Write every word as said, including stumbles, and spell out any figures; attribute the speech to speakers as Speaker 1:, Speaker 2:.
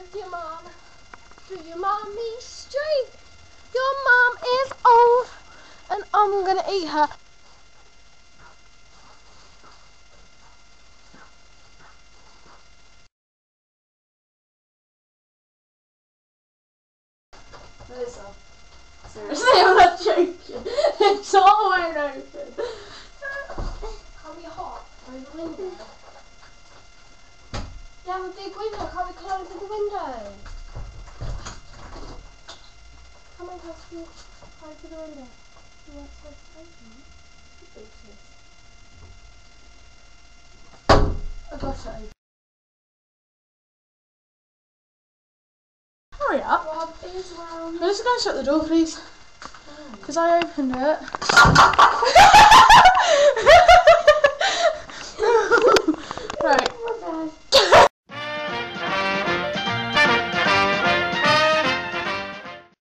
Speaker 1: with your mum. To your mummy street. Your mum is old and I'm gonna eat her. Listen, seriously, I'm not joking. It's all wide open. Can't be hot through the window. You have a big window, can't we close the window? Come on, close the window. You weren't supposed to open it. I got it open. Hurry up. Rob is round. I'm just going to shut the door, please. Because I opened it.